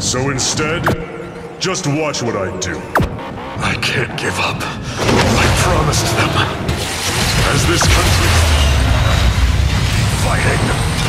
So instead, just watch what I do. I can't give up. I promised them. As this country fighting